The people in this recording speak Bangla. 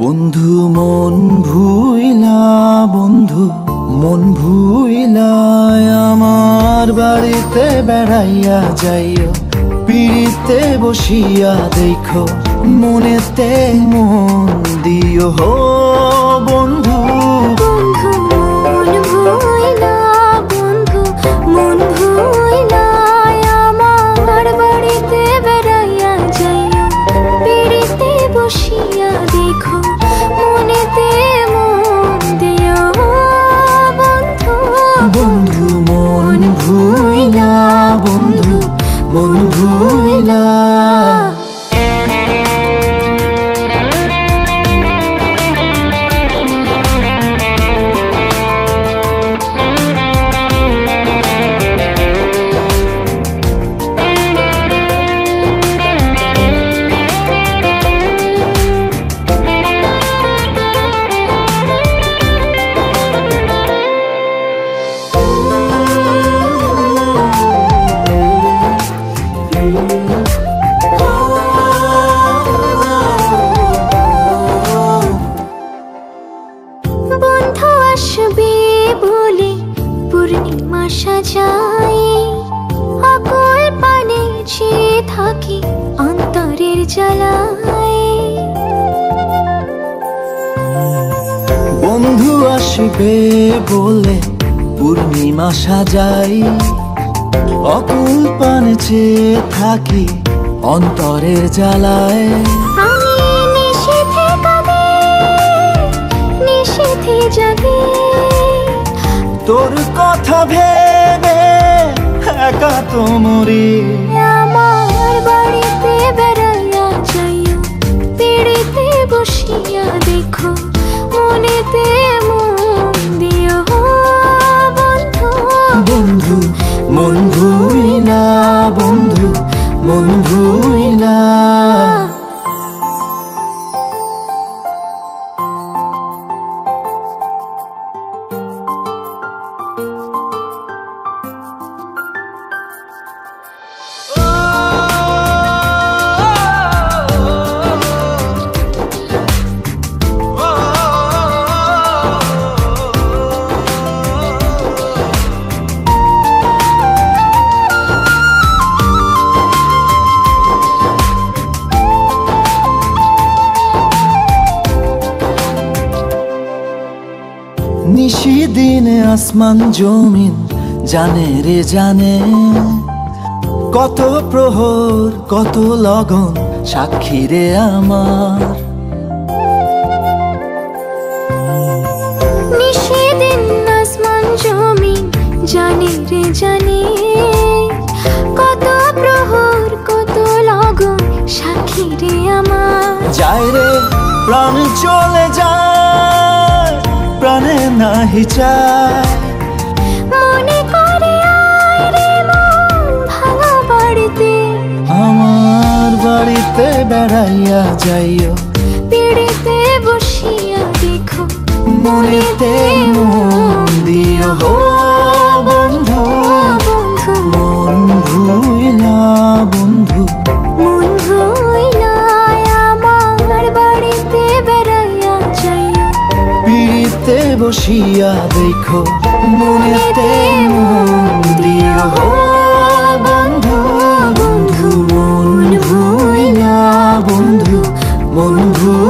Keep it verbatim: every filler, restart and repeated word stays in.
বন্ধু মন ভুইলা, বন্ধু মন ভুইলা আমার বাড়িতে বেড়াইয়া যাইও, পিড়িতে বসিয়া দেখো মনেতে মন দিও হো বন্ধু। বন্ধু মন ভুইলা, বন্ধু মন ভুইলা আমার বাড়িতে বেড়াইয়া যাইও, পিড়িতে বসিয়া দেখো মনেতে মন দিও বন্ধু। বন্ধু মন ভুইলা, বন্ধু মন ভুইলা। বন্ধু আসবে বলে পূর্ণিমা সাজাই, আকুল পানে চেয়ে থাকি অন্তরের জ্বালায়। বন্ধু আসবে বলে পূর্ণিমা সাজাই, অকুল পানে চেয়ে থাকি অন্তরের জ্বালায়। আমি নিশীথে কাঁদি, নিশীথে জাগি, তোর কথা ভেবে একা তো মরি। আমার বাড়িতে বেড়াইয়া যাইও, পিড়িতে বসিয়া দেখো মনেতে মন দিও বন্ধু। বন্ধু মন ভুইলা, বন্ধু মন ভুইলা। নিশি দিনে আসমান জমিন জানে রে জানে, কত প্রহর কত লগন সাক্ষী রে আমার। নিশিদিন আসমান জমিন জানে রে জানে, কত প্রহর কত লগন সাক্ষী রে আমার। যায় রে প্রাণ চলে যায়, প্রাণে নাহি চায়, মনে করে আয় রে মন ভাঙা বাড়িতে, আমার বাড়িতে বেড়াইয়া যাইও, পিড়িতে বসিয়া দেখো মনেতে মন দিও হো বন্ধু। বন্ধু মন ভুইলা, বন্ধু মন ভুইলা আমার বাড়িতে বেড়াইয়া যাইও, পিড়িতে বসিয়া দেখো মনেতে মন দিও হো বন্ধু। বন্ধু মন ভুইলা, বন্ধু মন ভুইলা।